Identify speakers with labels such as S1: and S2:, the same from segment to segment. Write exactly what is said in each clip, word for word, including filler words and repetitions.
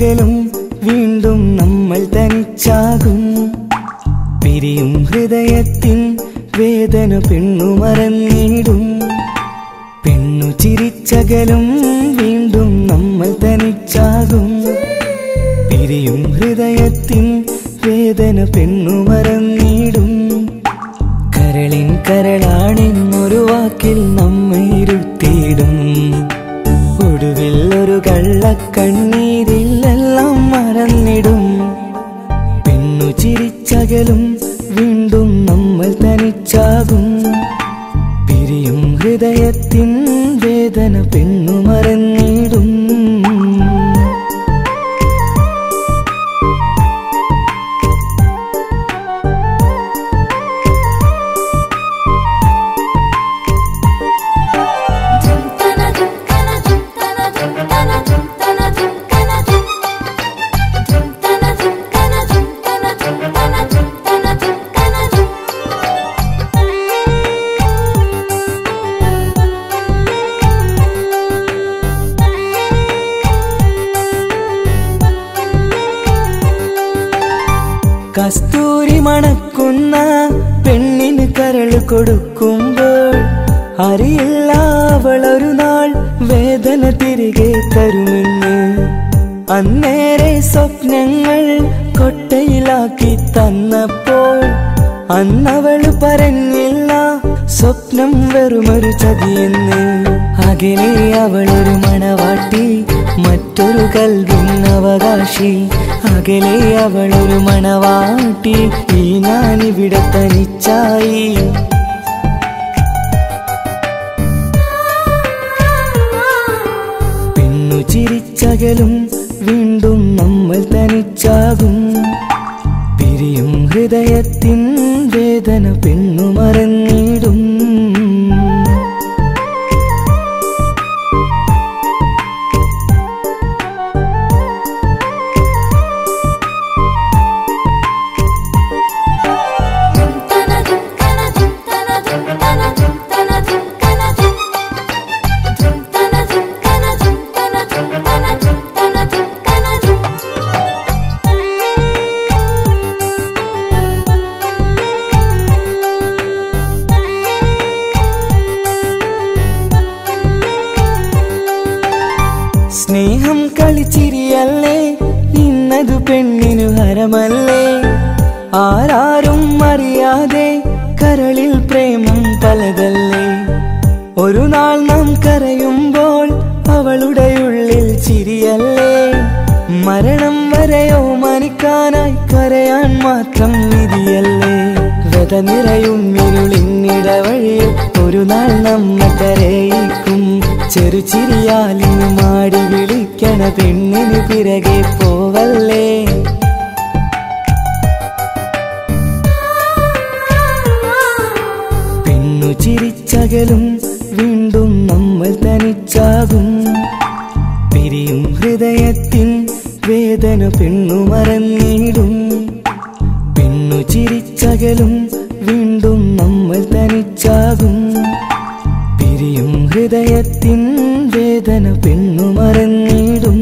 S1: ചിരിച്ചകലും വീണ്ടും നമ്മൾ തനിച്ചാകും. പിരിയും ഹൃദയത്തിൻ വേദന പെണ്ണു മറന്നിടും. പെണ്ണു ചിരിച്ചകലും വീണ്ടും നമ്മൾ തനിച്ചാകും. പിരിയും ഹൃദയത്തിൻ വേദന പെണ്ണു മറന്നിടും. കരളിൻ കരളാണെന്നൊരു വാക്കിൽ നമ്മെ ഇരുത്തിയിടും. ഒടുവിൽ ഒരു കള്ളക്കണ്ണീരിലെല്ലാം മറന്നിടും. പെണ്ണു ചിരിച്ചകലും വീണ്ടും നമ്മൾ തനിച്ചാകും. പിരിയും ഹൃദയത്തിൻ വേദന പെണ്ണു മറന്നിടും. കസ്തൂരി മണക്കുന്ന പെണ്ണിന് കരൾ കൊടുക്കുമ്പോൾ അറിയില്ല അവളൊരു നാൾ വേദന തിരികെ തരുമെന്ന്. അന്നേരെ സ്വപ്നങ്ങൾ കൊട്ടയിലാക്കി തന്നപ്പോൾ അന്നവള് പറഞ്ഞില്ല സ്വപ്നം വെറുമൊരു ചതിയെന്ന്. അകലെ അവളൊരു മണവാട്ടി, മറ്റൊരു കൽവിൻ അവകാശി. അകലെ അവളൊരു മണവാട്ടി, ഈ ഞാനിവിടെ തനിച്ചായി. പെണ്ണു ചിരിച്ചകലും വീണ്ടും നമ്മൾ തനിച്ചാകും. പിരിയും ഹൃദയത്തിൻ വേദന പെണ്ണു മറന്നിടും. സ്നേഹം കളിച്ചിരിയല്ലേ, ഇന്നതു പെണ്ണിനു ഹരമല്ലേ. ആരാരും അറിയാതെ കരളിൽ പ്രേമം പലതല്ലേ. ഒരു നാൾ നാം കരയുമ്പോൾ അവളുടെ ഉള്ളിൽ ചിരിയല്ലേ. മരണം വരെയോ മനിക്കാനായി കരയാൻ മാത്രം വിധിയല്ലേ. വ്യത നിറയും ഇരുളിന്നിടവഴിയിൽ ഒരു നാൾ നമ്മെ കരയിക്കും. ചെറുചിരിയാലിനു മാടി വിളിക്കണ പെണ്ണിന് പിറകെ പോവല്ലേ. പെണ്ണു ചിരിച്ചകലും വീണ്ടും നമ്മൾ തനിച്ചാകും. പിരിയും ഹൃദയത്തിൻ വേദന പെണ്ണു മറന്നിടും. പെണ്ണു ചിരിച്ചകലും വീണ്ടും നമ്മൾ തനിച്ചാകും. പിരിയും ഹൃദയത്തിൻ വേദന പെണ്ണു മറന്നിടും.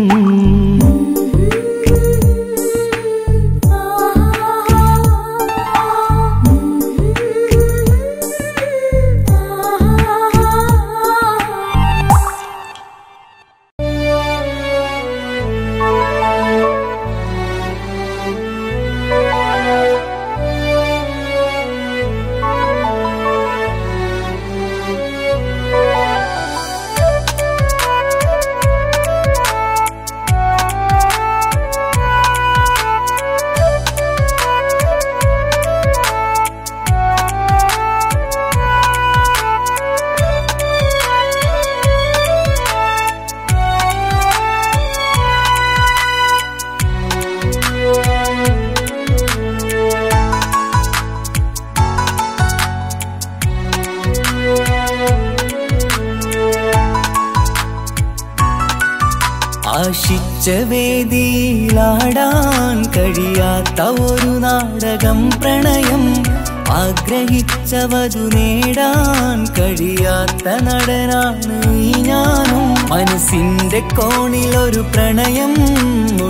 S1: ആശിച്ച വേദിയിലാടാൻ കഴിയാത്ത ഒരു നാടകം പ്രണയം. ആഗ്രഹിച്ചവതു നേടാൻ കഴിയാത്ത നടനാണ് ഈ ഞാനും. മനസ്സിന്റെ കോണിലൊരു പ്രണയം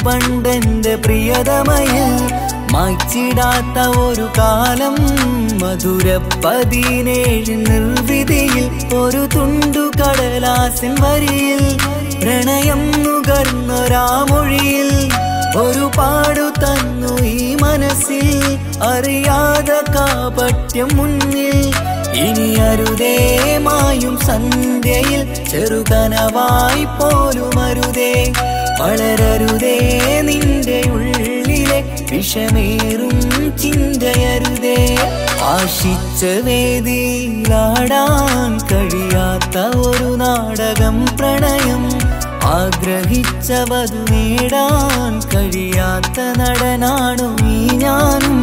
S1: പണ്ടെന്റെ പ്രിയതമയിൽ മായ്ച്ചിടാത്ത ഒരു കാലം മധുര പതിനേഴ് നിർവിധിയിൽ ഒരു തുണ്ടു കടലാസിൻ വരിയിൽ പ്രണയം നുകർന്നൊരാമൊഴിയിൽ ഒരു പാടു തന്നു ഈ മനസ്സിൽ അറിയാതെ കാപട്യം മുന്നിൽ ഇനി അരുതേ മായും സന്ധ്യയിൽ ചെറുകനവായി പോലും അരുതേ വളരരുതേ നിന്റെ ഉള്ളിലെ വിഷമേറും ചിന്തയരുതേ ആശിച്ച വേദിയിലാടാൻ കഴിയാത്ത ഒരു നാടകം പ്രണയം ആഗ്രഹിച്ച വധു നേടാൻ കഴിയാത്ത നടനാണു ഈ ഞാനും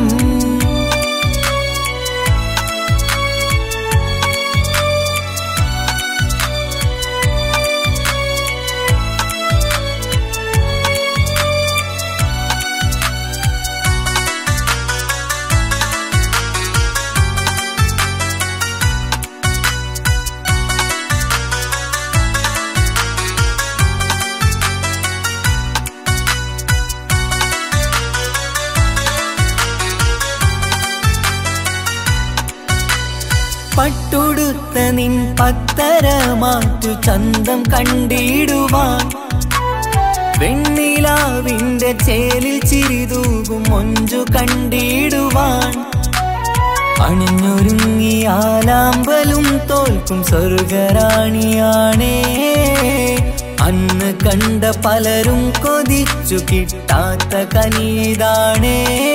S1: പട്ടുടുത്ത നിൻ പത്തര മാറ്റു ചന്തം കണ്ടിടുവാൻ വെണ്ണിലാവിന്റെ ചേലിൽ ചിരിതൂകും മൊഞ്ചു കണ്ടിടുവാൻ അണിഞ്ഞൊരുങ്ങി ആലാമ്പലും തോൽക്കും സ്വർഗറാണിയാണേ അന്ന് കണ്ട പലരും കൊതിച്ചു കിട്ടാത്ത കനിതാണേ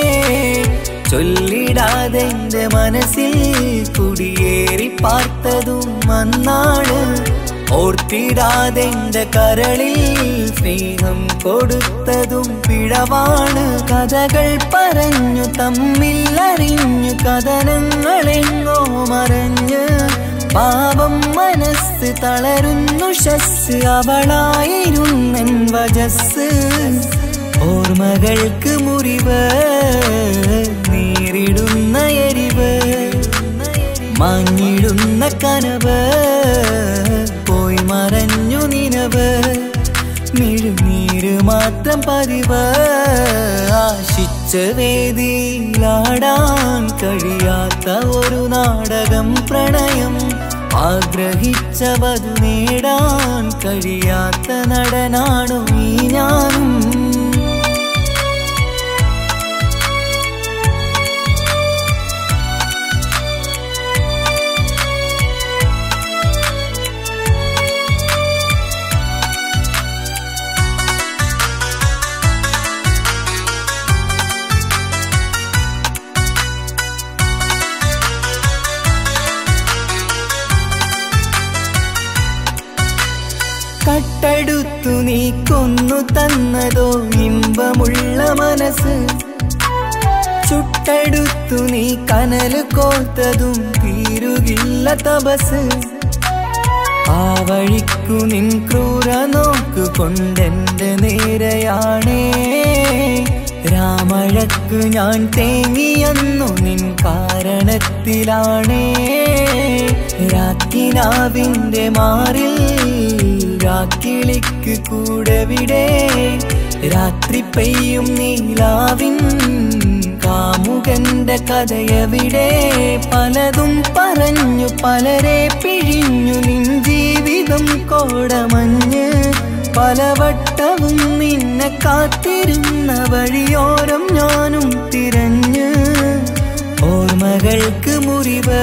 S1: ചൊല്ലിടാതെ എന്റെ മനസ്സിൽ കുടിയേറി പാർത്തതും അന്നാണ് ഓർത്തിടാതെ എന്റെ കരളിൽ സ്നേഹം കൊടുത്തതും പിഴവാണ് കഥകൾ പറഞ്ഞു തമ്മിൽ അറിഞ്ഞു കഥനങ്ങളെങ്ങോ മറഞ്ഞ് പാപം മനസ്സ് തളരുന്നു ശസ് അവളായിരുന്നെൻ വജസ് ഓർമ്മകൾക്ക് മുറിവ് നേരിടുന്ന എരിവ് മാഞ്ഞിടുന്ന കനവ് പോയി മറഞ്ഞു നിനവ് മിഴുനീര് മാത്രം പതിവ് ആശിച്ച വേദിയിലാടാൻ കഴിയാത്ത ഒരു നാടകം പ്രണയം ആഗ്രഹിച്ച വധു നേടാൻ കഴിയാത്ത നടനാണു ഈ ഞാനും കട്ടെടുത്തു നീ കൊന്നു തന്നതോ ഇമ്പമുള്ള മനസ്സ് ചുട്ടെടുത്തു നീ കനല് കോർത്തതും തീരുകില്ല തപസ് ആ വഴിക്കു നിൻ ക്രൂര നോക്കു കൊണ്ടെന്റെ നേരെയാണേ രാമഴക്കു ഞാൻ തേങ്ങിയെന്നു നിൻ കാരണത്തിലാണേ രാക്കിനാവിന്റെ മാറിൽ രാക്കിളിക്ക് കൂടെവിടെ രാത്രി പെയ്യും നീലാവിൻ കാമുകന്റെ കഥയവിടെ പലതും പറഞ്ഞു പലരെ പിഴിഞ്ഞു നിൻ ജീവിതം കോടമഞ്ഞ് പലവട്ടവും നിന്നെ കാത്തിരുന്ന വഴിയോരം ഞാനും തിരഞ്ഞ് ഓർമ്മകൾക്ക് മുറിവ്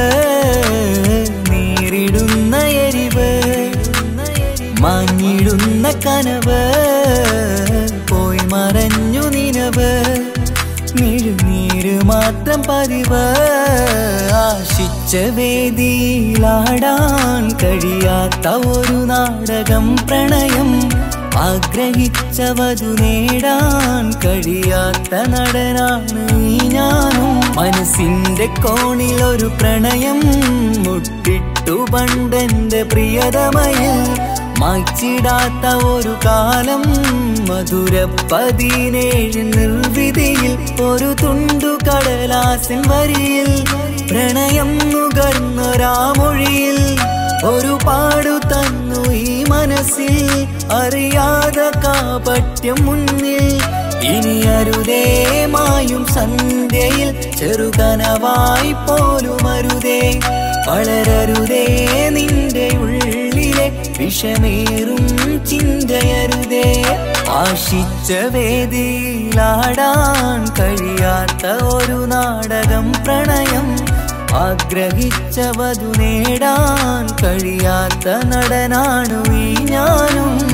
S1: നേരിടുന്ന എരിവ് മാഞ്ഞിടുന്ന കനവ് പോയി മറഞ്ഞു നിനവ് മിഴുനീര് മാത്രം പതിവ് ആശിച്ച വേദിയിലാടാൻ കഴിയാത്ത ഒരു നാടകം പ്രണയം ആഗ്രഹിച്ച വധു നേടാൻ കഴിയാത്ത നടനാണ് ഈ ഞാനും മനസ്സിന്റെ കോണിൽ ഒരു പ്രണയം മുട്ടിട്ടു പണ്ടെന്റെ പ്രിയതമയിൽ മായ്ച്ചിടാത്ത ഒരു കാലം മധുര പതിനേഴ് നിർവിധിയിൽ ഒരു തുണ്ടു കടലാസിൻ വരിയിൽ പ്രണയം നുകർന്നൊരാമൊഴിയിൽ ഒരു പാടു തന്നു ഈ മനസ്സിൽ അറിയാതെ കാപട്യം മുന്നിൽ ഇനി അരുതേ മായും സന്ധ്യയിൽ ചെറുകനവായി പോലും അരുതേ വളരരുതേ നിന്റെ ഉള്ളിലെ വിഷമേറും ചിന്തയരുതേ ആശിച്ച വേദിയിലാടാൻ കഴിയാത്ത ഒരു നാടകം പ്രണയം ആഗ്രഹിച്ച വധു നേടാൻ കഴിയാത്ത നടനാണു ഈ ഞാനും